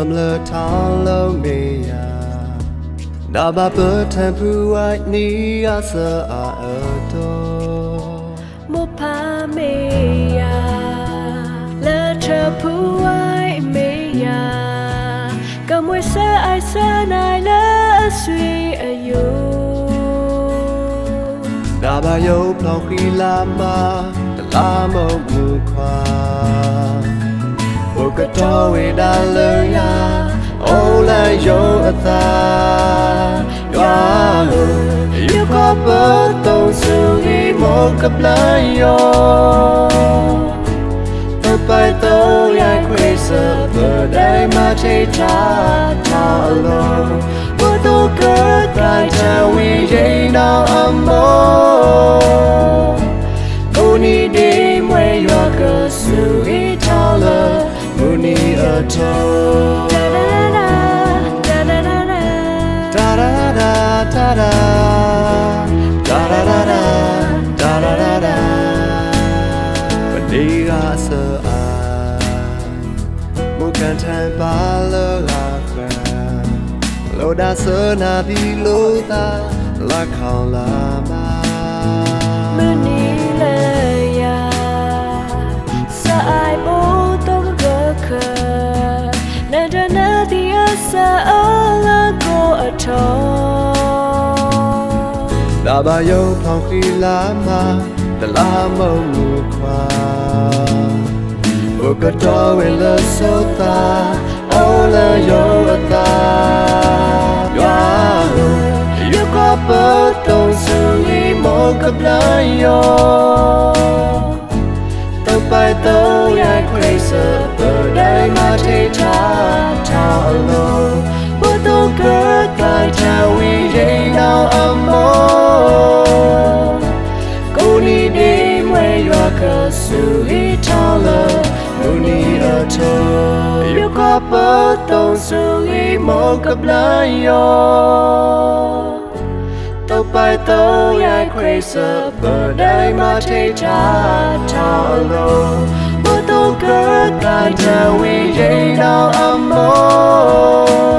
cầm lơ thang lâu mê ya đã ba bơ thèm phu ai ni a sơ a ở đó một pha mê ya lơ chờ phu ai mê ya cầm môi sơ ai sơ này lơ suy ayu đã ba yêu bao khi làm ma la mơ mù khoa một cái trò về đã lơ ya ô la yo ta ya yêu có bơ tông su đi một cặp lá yo tôi phải tôi ai quay sợ bờ đây mà chơi cha cha lo bữa tôi cất lại cha vì vậy nào âm mơ cô đi đêm quay qua cờ su đi thao lơ cô đi ở đâu da da da da da da da da da vấn đề ra sợ một căn than ba lơ là khờ lâu đã sợ na đi lâu ta là không là ma bên đi lời ya sa ai bố tôi gỡ khờ nên cho nó thì sa ở là cô ở đó đã bao nhiêu phòng khi lá ma đã lá mơ mù khoa một cái trò về lơ sâu ta ô lơ yo ta ya yêu có bơ tông su đi một cặp lá yo tôi phải tôi ai quay sợ bờ đây mà thấy cha cha lo bữa tôi cất lại cha vì vậy nào âm mơ cô đi đêm quay qua cờ su đi thao lơ cô đi ở đâu yêu có bơ tông su đi một cặp lá yo tôi phải tôi ai quay sợ bờ đây mà thấy cha cha lo bữa tôi cất lại cha vì vậy nào âm mơ